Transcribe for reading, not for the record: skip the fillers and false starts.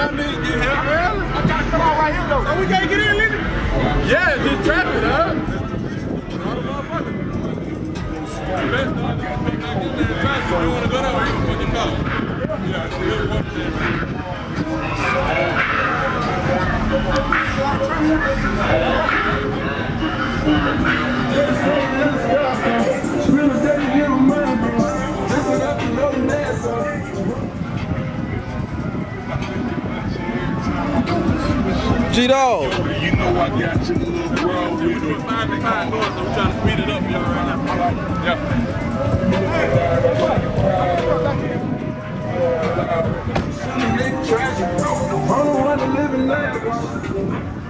y'all niggas get here early. I gotta come out right here though. Oh, we can't get in, Lindy? Yeah, just traffic, huh? You wanna go there or you fucking go? Yeah, still one thing. G-Dog. You know I got you, little bro. We're doing 5 to 5 doors, so we're trying to speed it up for y'all right now. Yeah. I don't want to live in life.